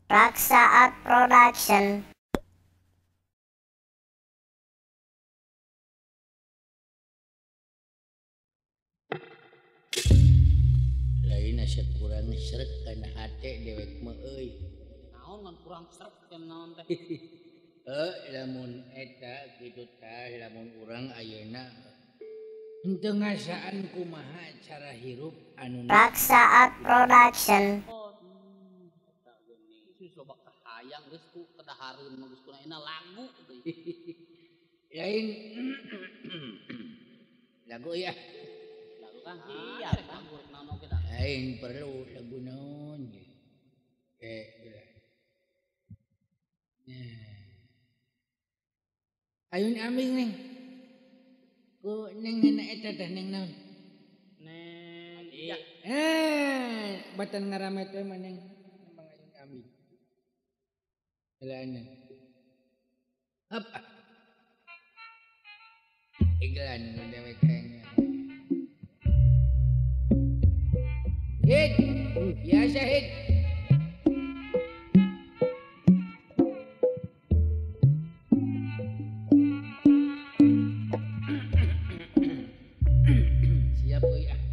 Raksa Art Production. Lain asa kurang srek kana hate dewek mah euy. Naon ngan kurang srek teh naon teh. Lamun eta kitu tah lamun urang ayeuna henteu ngasaan kumaha cara hirup anu Raksa Art Production. Eta geuning si coba kahayang geus ku kedahareun mah geus kunaina lagu teh. lain lagu ya. Lagu kan iya lagu naon oge da. Lain perlu lagu naon ge. Nah. Ayun aming neng. Ku neng nenek eta teh neng naon? Neng iya. Batan ngaramet we mah neng. Emang ayun aming. Elana. Hap. Iklan dewek kayaknya. Hit. Biasa hit. Siap euy ah.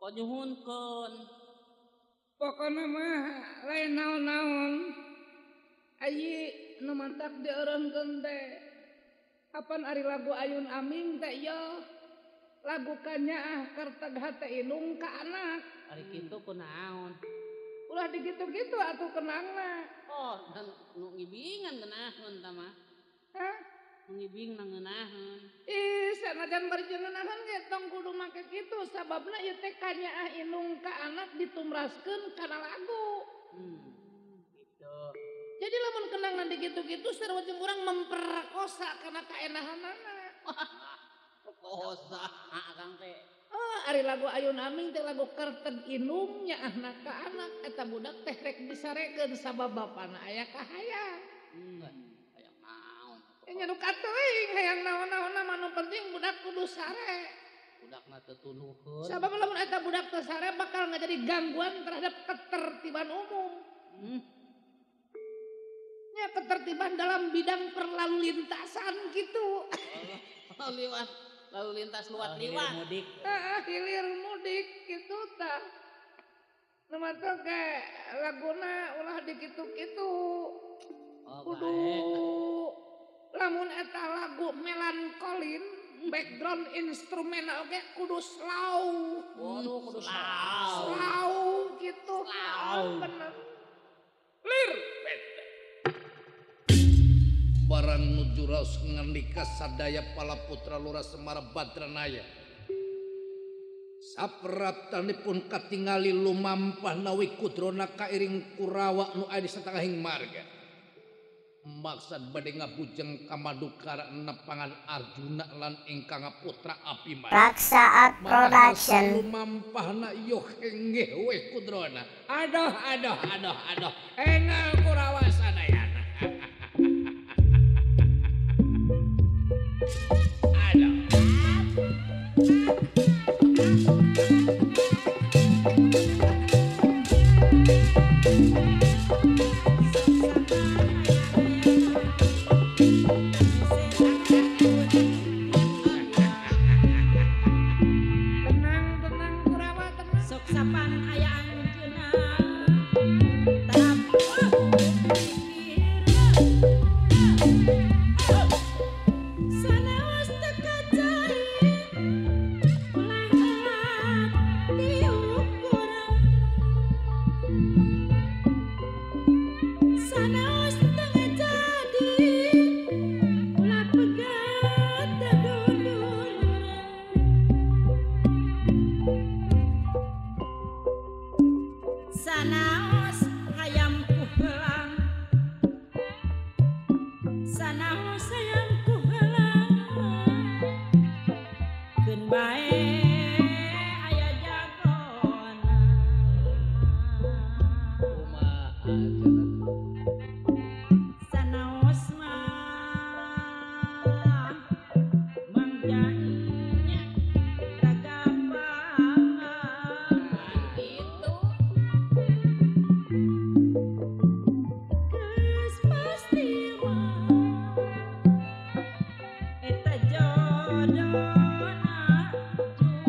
nyuhunkeun. Pokona mah lain naon-naon. Ayi nu mantak dieureunkeun teh. Kapan ari lagu Ayun Aming teh ya? Lagu kanyaah kartagah teh inung ka anak. Ari kitu kunaon? Ulah digitu-gitu atuh kenangna. Oh, dan nu ngibingan ngeunaheun tah mah. Hah? Ngibing na ngeunaheun. Ih, sanajan bari jeneunahan ge tong kudu make kitu sababna ieu teh kanyaah inung ka anak ditumraskeun kana lagu. Gitu. Jadi lamun kenangna digitu-gitu sarua jeung urang memperkosa kana kaenahanana. Perkosa akang teh. Oh, ari lagu Ayun Aming teh lagu karteg inung nyaah ka anak eta budak teh rek disarekeun sabab bapana aya kahayang. Hayang naon? Nya nu kateuing hayang naon-naonna mah nu penting budak kudu sare. Budakna teu tulukeun. Sabab lamun eta budak teu sare bakal ngajadi gangguan terhadap ketertiban umum. Nya ketertiban dalam bidang perlalu lintasan gitu. Lalu lintas liwat. Mudik. Hilir mudik gitu tah. Nu mah teh ge laguna ulah dikitu-kitu. Kudu lamun eta lagu melankolin background instrumental oge kudu slow. Kudu slow. Slow gitu. Bener. Lir barang nuju raos ngandika sadaya pala putra lurah Semar Badranaya sapratanipun katingali lumampah nawi kudrona kairing Kurawa nu aya di satengahing marga maksud bade ngabujeng kamadukara nepangan Arjuna lan ingkang putra Abhimanyu Raksaat Production. lumampahna yo henggeh we kudrona aduh. Engal Kurawa sadayana. Tenang Kurawa tenang. Sok sapan aya anjeunna tarap sanaos teu kacai ulah elat diukur sanaos teu ngajadi ulah pegat dadulur sanaos hayam kuhelang sanaos hayam kuhelang keun bae aya jagona sanaos mah mangjanya ragapangan Gitu. geus pasti mah eta jodona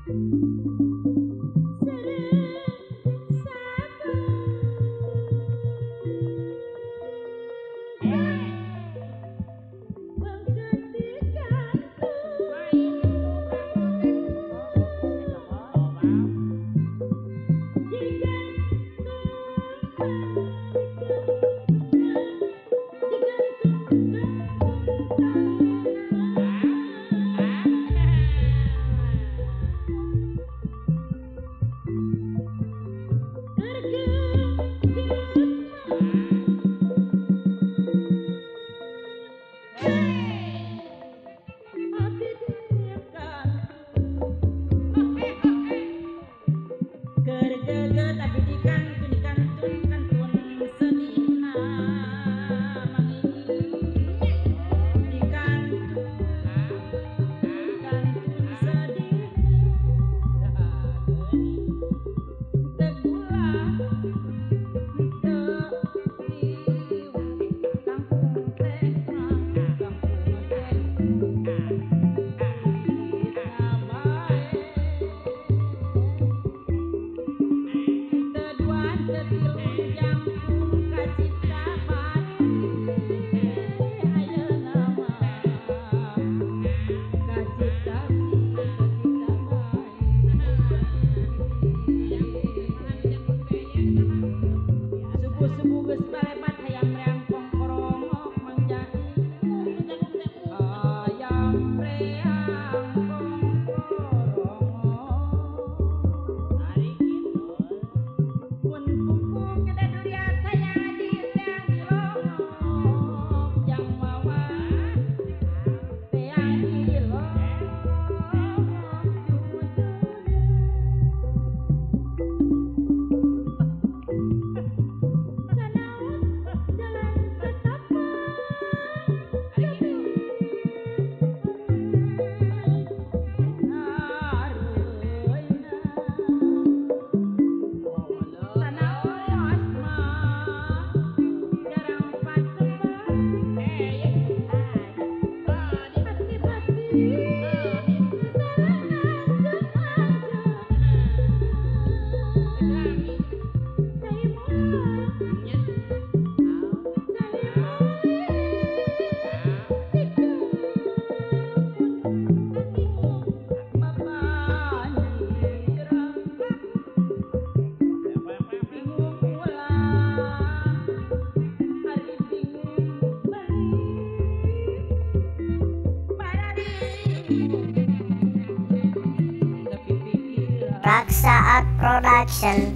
Raksa Art Production.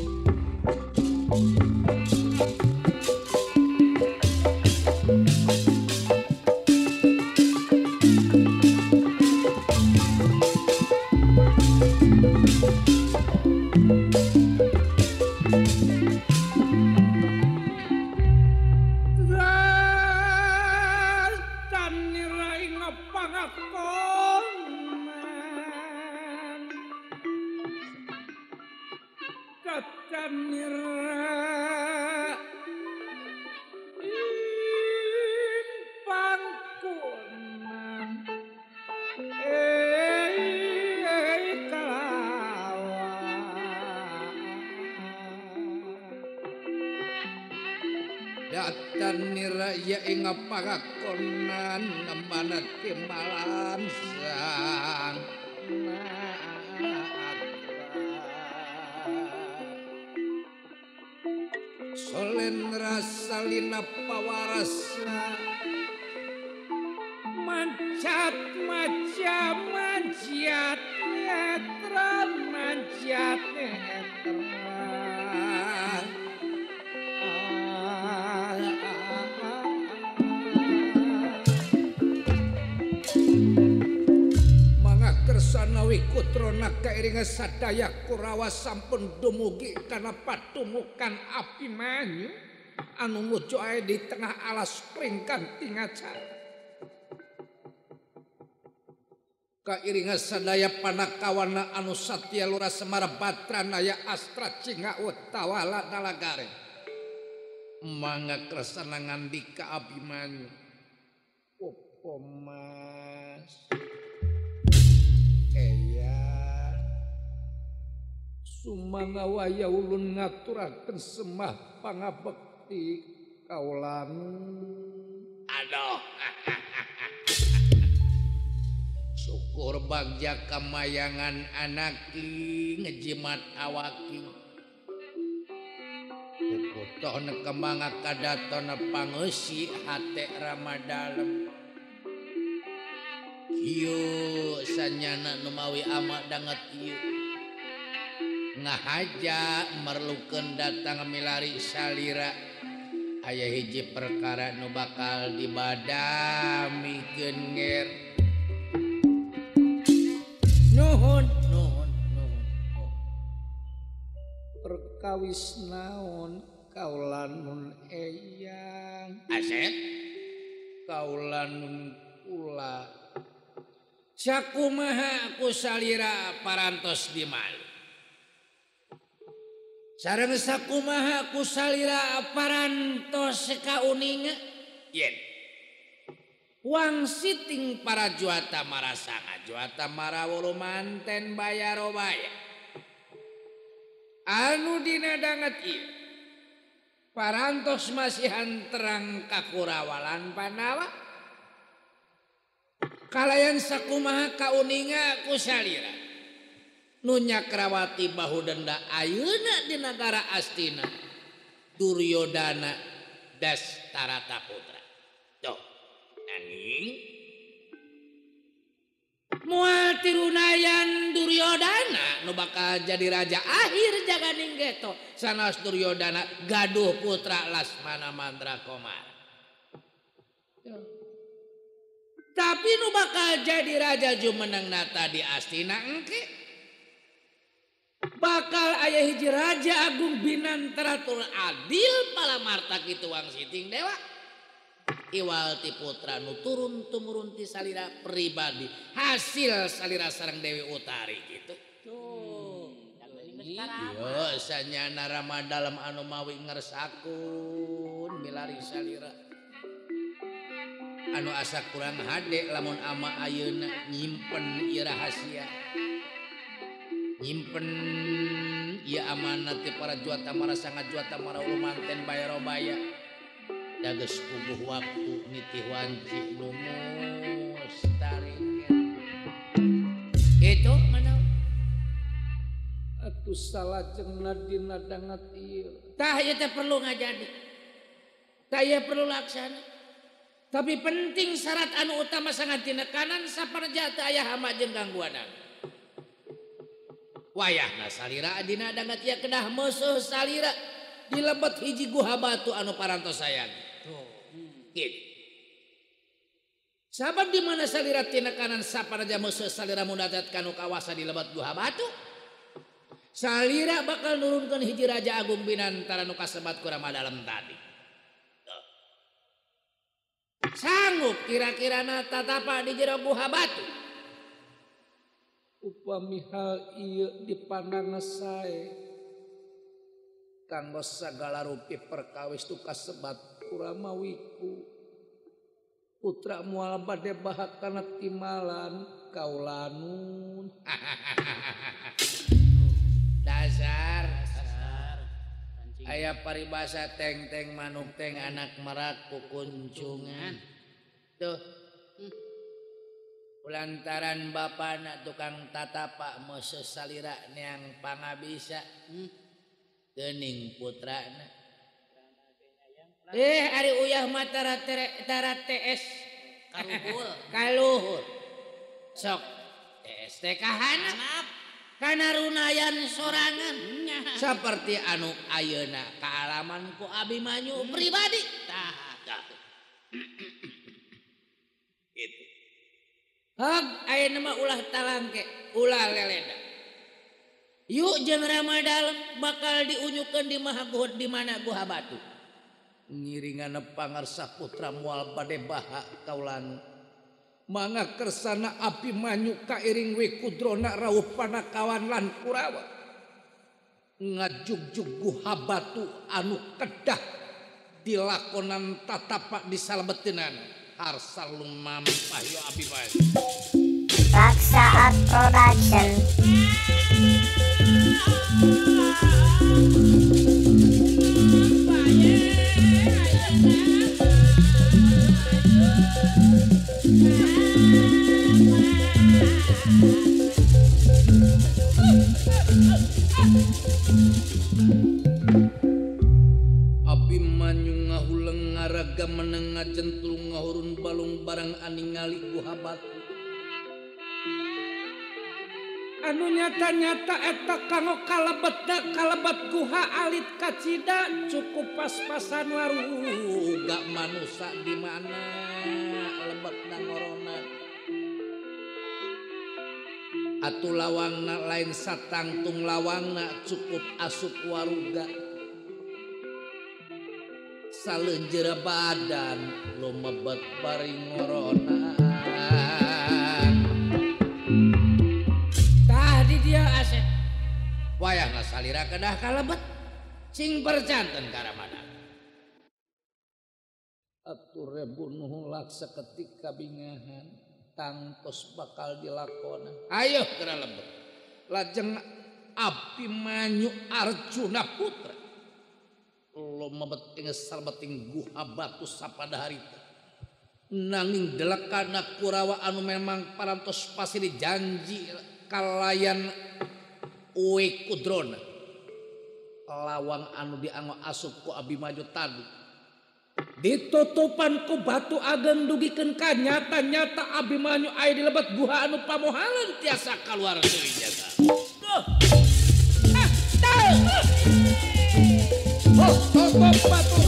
Datan niraya ing pangakonan nembana timbalan sang solen rasalina pawarasa mancat macam manjat netran manjat netran Kersanawi kutrona kairing sadaya Kurawa sampun dumugi kana patumukan Abimanyu anu mujo ae di tengah alas pringkanting acara. Kairing sadaya panakawana anu satya lura Semar Batranaya Astra Cinga Utawala Nalagare. Mangga kersana ngandika Abimanyu. Opo Mas. sumangga waya ulun ngaturaken semah pangabekti kaulan. Aduh. Syukur bagja kamayangan anaki ngejimat awaki. Puputoh nekembang kadatona pangeusi hate ramadalem. Ieu sanyana nu mawi ama danget ieu. Ngahaja merlukeun datang milari salira. Aya hiji perkara nu bakal dibadamikeun nger. Nuhun. Perkawis naon kaulan nun eyang. Asep kaulan nun kula. Sakumaha aku salira parantos di malu. Sareng sakumaha aku salira parantos kauninga. Yen. Wang siting para juata marasanga juata marawulu manten bayarobaya. Anu dina danget ieu. Parantos masihan terang kakurawalan panawa. Kalayan sakumaha kauninga ku salira. Nunya Krawati bahudenda ayeuna di negara Astina. Duryodana Dastarata putra. Tuh, nanging moal tirunayan Duryodana nu bakal jadi raja akhir jaganing geto. Sanes Duryodana gaduh putra Lasmana Mandrakomara. Tapi nu bakal jadi raja jumeneng nata di Astina engke. Bakal aya hiji raja agung binantaratul adil palamarta kitu wang siting dewa. Iwal ti putra nu turun tumurun ti salira pribadi hasil salira sareng Dewi Utari gitu. Yo sanyana Ramadalem anu mawi ngersakun milari salira. Anu asa kurang hade lamun ama ayeuna nyimpen ieu rahasia. Nyimpen ieu amanat ti para juata marasanga juata maraulu manten bayarobaya. Dages puguh waktu nitih wanci nu mustaringan. Itu manaw. Atuh salajengna dina danget ieu. Tah ieu teh perlu ngajadi. Tah ieu perlu laksana. Tapi penting syarat anu utama sangat tinekanan saparja teu aya hama jeung gangguanan. Wayahna salira adina danget ieu kedah meusuh salira dilebet hiji guha batu anu parantos sayang. Gitu. Sabab di mana salira tinekanan saparja meusuh salira mundadat kanu kawasa dilebet guha batu. Salira bakal nurunkeun hiji raja agung binantara nu kasebat ku Ramadalem tadi. Sanggup kira-kirana tatapa di jero guha batu. Upami hal ieu dipandangna sae kanggo sagala rupi perkawis tu kasebat kuramawiku putra moal bade bahak kana timalan kaulanun. Dasar aya paribasa teng-teng manuk teng anak merak kukuncungan. Tuh. Lantaran bapana tukang tatapa meuseus salira neang pangabisa. Geuning putrana. Ari uyah mah tara TS kaluhur. Sok TS teh kahanap. Kana runayan sorangan. Seperti anu ayeuna kaalaman ku Abimanyu pribadi. Tah. Itu. Hag ayeuna mah ulah talangke, ulah leleda. Yuk jeung Ramadalem bakal diunyukeun di mahaguhud di mana guha batu. Ngiringana pangarsa putra moal bade baha kaulan. Mangga kersana Abimanyu kairing Wikudrona rawuh panakawan lan Kurawa. Ngajugjug guha batu anu kedah dilakonan tatapa di salebetinan. Harsal lumampah yo Abimanyu. Raksa Art Production. Abimanyu ngahuleng ngaraga meneng ngajentul ngahurun balung barang aningali guha batu. Anu nyata-nyata eta kanggo kalebat guha alit kacida cukup pas-pasan Gak manusa di mana lebat ngorona. Atu lawangna lain satangtung lawangna cukup asup waruga. Salenjera badan lo mebet bari ngorona. tadi dia aset Wayahna salira kedah kalebet sing berjanten karamana. Atur rebunuh seketika bingahan tangtos bakal dilakona. Ayo kena lebet. Lajeng Abimanyu Arjuna putra. Lo mebet ingesal beting guha batu sapada harita. Nanging delekana Kurawa anu memang parantos pasiri janji kalayan Uwe Kudrona. Lawang anu dianggo asup ku Abimanyu tadi. ditutupan ku batu ageng dugikeun ka nyata-nyata Abimanyu aya di lebat guha anu pamohalan Tiasa keluar dari jaga. tutup batu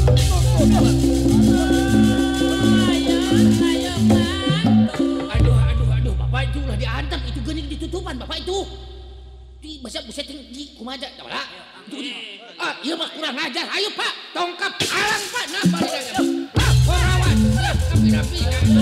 Aduh, Bapak itu ulah diantar itu geuning ditutupan Bapak itu. Di masa buset tinggi kumaha da. Iya mah kurang ajar. Ayo Pak, tongkap alang Pak. Nah, balik aja. Korawan. Rapi-rapi.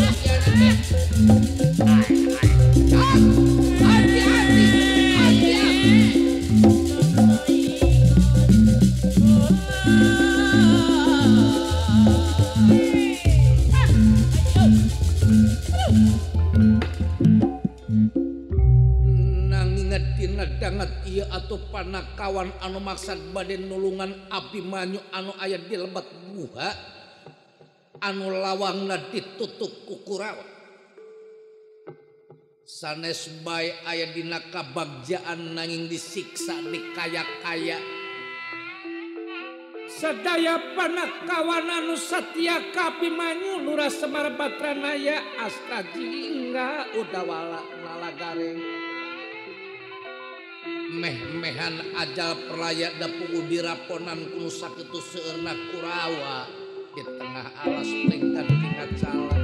Dangat iya atau panakawan anu maksad baden nulungan Abimanyu anu aya di lebat guha anu lawangna ditutup ku Kurawa sanes bae aya dina kabagjaan nanging disiksa dikaya-kaya sadaya panakawan anu satya ka Abimanyu lurah Semar Batranaya astajingga udawala nalagareng meh-mehan ajal perlaya da pugu diraponan kuno sakitu seueurna Kurawa di tengah alas lengkan tingkat salah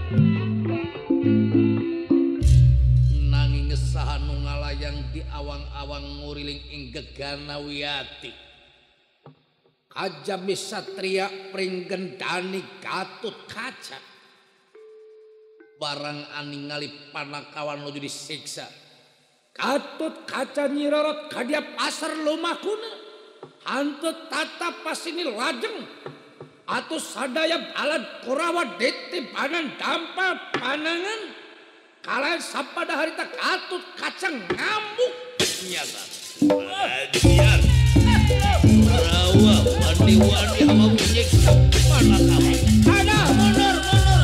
nanging saha nu ngalayang di awang-awang nguriling ing gegana wiyati kajami satria pringgendani Gatut Kaca barang aningali panakawan nuju disiksa Gatut Kaca nyirorot kadia pasar lumakuna hanteu tata pas ini lajeng atuh sadaya balad Kurawa ditibanan dampa panangan kalayan sapada harita Gatut Kaca ngamuk nyata bagian Kurawa wani-wani hawa nyiksa panakawan ada mundur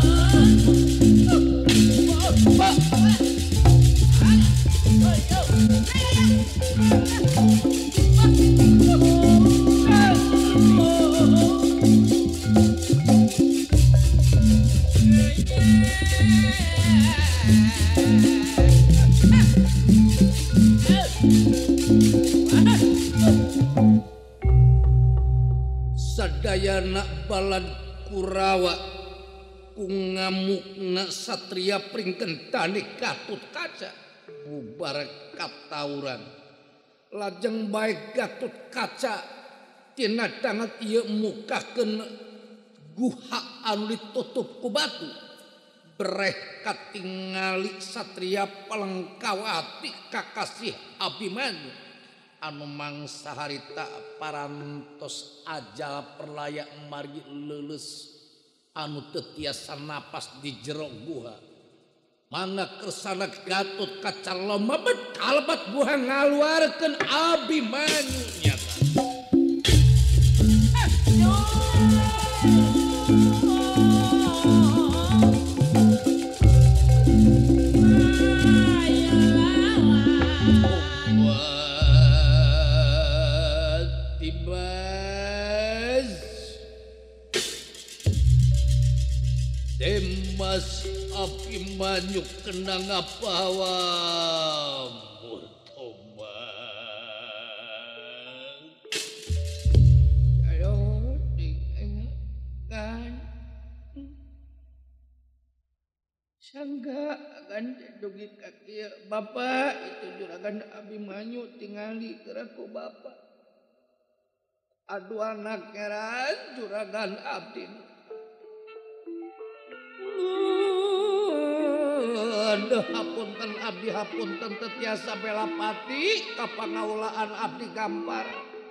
sadayana balad Kurawa ku ngamukna satria pringkentani Gatut Kaca bubar katauran lajeng baik Gatut Kaca tina dangat ieu mukakeun guha anu ditutup ku batu breh katingali satria Palengkawati kakasih Abimanyu anu mangsa harita parantos ajal perlaya margi leuleus anu teu tiasa napas di jero guha mangga kersana Gatut Kaca lomebet kalebat guha ngaluarkeun Abimanyu nyata Manyuk kena ngapawa murtobat. Ayo diingatkan. Sangga akan dugi kaki bapak itu juragan Abimanyu tingali keraku bapak. Aduh anak keran juragan abdi. Aduh hapunten abdi hapunten tetiasa belapati kapangaulaan abdi gampar.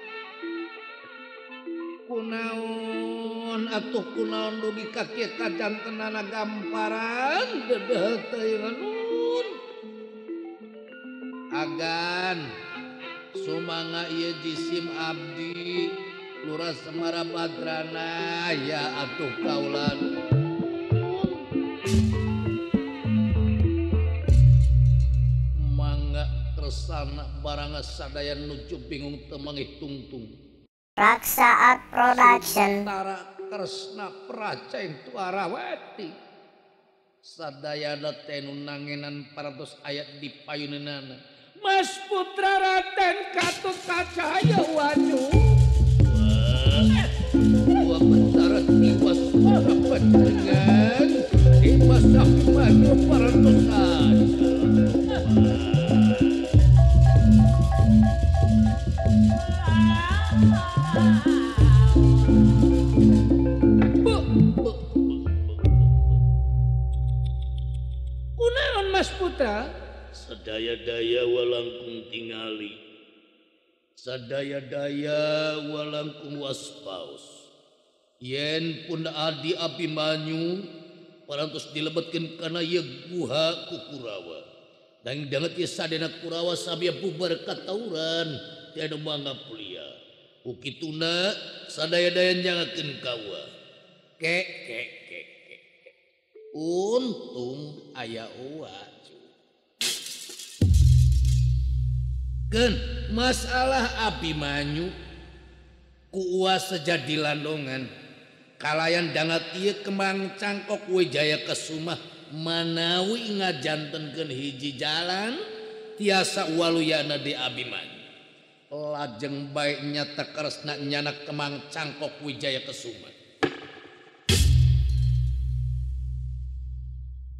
Kunaon atuh kunaon dugi kaki kajantenana gamparan dedeh teh nun. Agan sumanga ieu jisim abdi Lurah Semara Badrana ya atuh kaulan. Mangga kersana barang sadaya nuju bingung teu manghitung-tung. Raksa Art Production. Tara Kresna Pracaing Tuarawati sadayana teh nu nangenan paratos ayat di payunenana. Mas Putra Raden Katut Kacaya Wanyu. Dua betara tiwas para panjenengan tiwas Abimanyu paratos saja. Kunaon Mas Putra? Sadaya-daya walangkung tingali, sadaya-daya walangkung waspaos. Yen pun adi Abimanyu parantos dilebetkeun kana ieu guha ku Kurawa. Dan danget ieu sadena Kurawa sabia bubar katauran tiada mangga pulia. Ukituna sadaya-daya jangakeun kawa. Kek. Untung aya oa. Gen masalah Abimanyu ku sejadi landongan kalayan dangat ieu kemang cangkok Wijaya Kesumah manawi ngajantenkeun hiji jalan tiasa waluyana di Abimanyu. Lajeng bae nyata Kresna nyanak kemang cangkok Wijaya Kesumah.